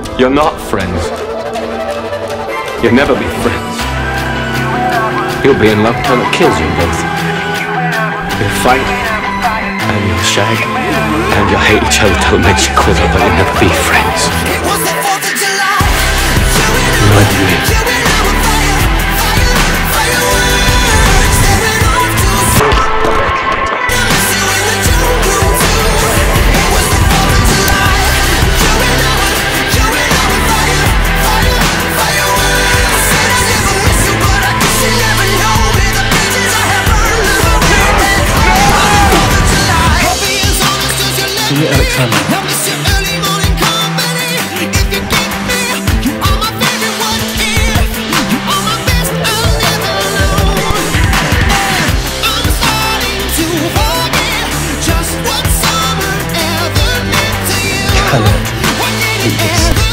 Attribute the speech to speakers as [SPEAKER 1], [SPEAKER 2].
[SPEAKER 1] You're not friends. You'll never be friends. You'll be in love till it kills you both. You'll fight, and you'll shag, and you'll hate each other till it makes you quiver, but you'll never be friends. You know what I mean?
[SPEAKER 2] Alexander.
[SPEAKER 3] Colored.